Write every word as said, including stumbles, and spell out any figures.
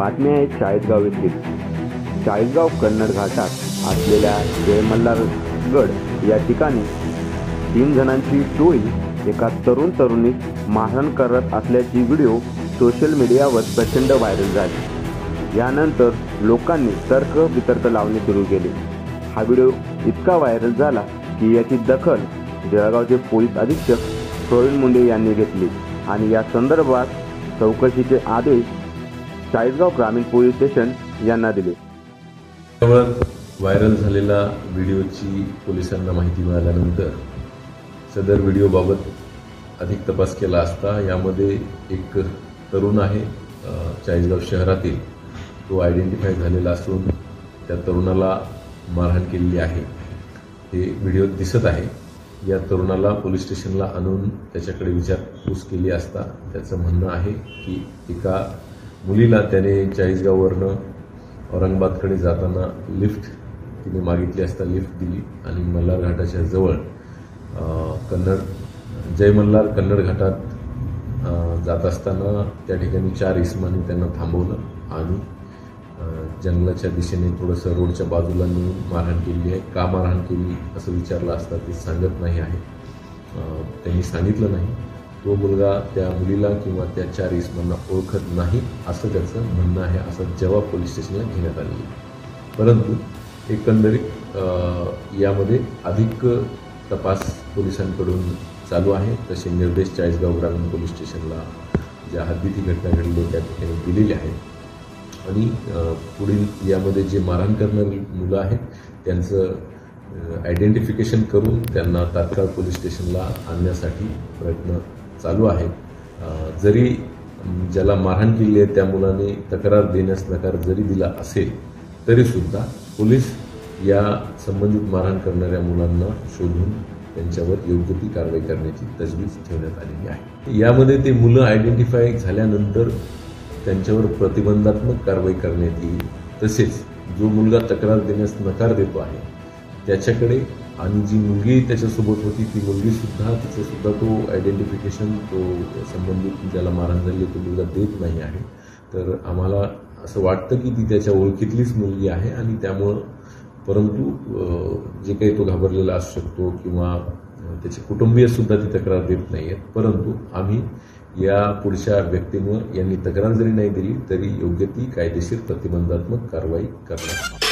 बातमी आहे चाळीसगाव येथील. चाळीसगाव कन्नड घाटात असलेल्या जय मल्हार गड या ठिकाणी तीन जणांची टोळी एका तरुण तरुणीस मारहाण करत असल्याची व्हिडिओ सोशल मीडियावर प्रचंड व्हायरल झाली. यानंतर लोकांनी तर्क वितर्क लावणे सुरू केले. हा व्हिडिओ इतका व्हायरल झाला की याची दखल जळगावचे पोलीस अधीक्षक प्रवीण मुंडे यांनी घेतली आणि या संदर्भात चौकशीचे आदेश चाळीसगाव ग्रामीण पोलीस स्टेशन यांना दिले. व्हायरल झालेला व्हिडिओची पोलिसांना माहिती मिळाल्यानंतर सदर व्हिडिओबाबत अधिक तपास केला असता यामध्ये एक तरुण आहे चाळीसगाव शहरातील, तो आयडेंटिफाय झालेला असून त्या तरुणाला मारहाण केलेली आहे हे व्हिडिओत दिसत आहे. या तरुणाला पोलीस स्टेशनला आणून त्याच्याकडे विचारपूस केली असता त्याचं म्हणणं आहे की एका मुलीला त्याने चाळीसगाववरनं औरंगाबादकडे जाताना लिफ्ट तिने मागितली असता लिफ्ट दिली आणि मल्हार घाटाच्या जवळ कन्नड जय मल्हार कन्नड घाटात जात असताना त्या ठिकाणी चार इसमांनी त्यांना थांबवलं आणि जंगलाच्या दिशेने थोडंसं रोडच्या बाजूला नेऊन मारहाण केली आहे. का मारहाण केली असं विचारलं असता ते सांगत नाही आहे. त्यांनी सांगितलं नाही. तो मुलगा त्या मुलीला किंवा त्या चार इसमांना ओळखत नाही असं त्याचं म्हणणं आहे. असं जवाब पोलीस स्टेशनला घेण्यात आलेली आहे. परंतु एकंदरीत यामध्ये अधिक तपास पोलिसांकडून चालू आहे. तसे निर्देश चाळीसगाव ग्रामीण पोलीस स्टेशनला ज्या हद्दीत ही घटना घडली त्या ठिकाणी दिलेली आहे आणि पुढील यामध्ये जे मारहाण करणारी मुलं आहेत त्यांचं आयडेंटिफिकेशन करून त्यांना तात्काळ पोलीस स्टेशनला आणण्यासाठी प्रयत्न चालू आहेत. जरी ज्याला मारहाण केली आहे त्या मुलाने तक्रार देण्यास नकार जरी दिला असेल तरीसुद्धा पोलीस या संबंधित मारहाण करणाऱ्या मुलांना शोधून त्यांच्यावर योग्य ती कारवाई करण्याची तजवीज ठेवण्यात आलेली आहे. यामध्ये ते मुलं आयडेंटिफाय झाल्यानंतर त्यांच्यावर प्रतिबंधात्मक कारवाई करण्यात येईल. तसेच जो मुलगा तक्रार देण्यास नकार देतो आहे त्याच्याकडे आणि जी मुलगी त्याच्यासोबत होती ती मुलगीसुद्धा तिचंसुद्धा तो आयडेंटिफिकेशन तो संबंधित ज्याला मारहाण झाली तो मुलगा देत नाही आहे. तर आम्हाला असं वाटतं की ती त्याच्या ओळखीतलीच मुलगी आहे आणि त्यामुळं परंतु जे काही तो घाबरलेला असू शकतो किंवा त्याचे कुटुंबीयसुद्धा ती तक्रार देत नाही आहेत. परंतु आम्ही या पुढच्या व्यक्तींवर यांनी तक्रार जरी नाही दिली तरी योग्य ती कायदेशीर प्रतिबंधात्मक कारवाई करणार.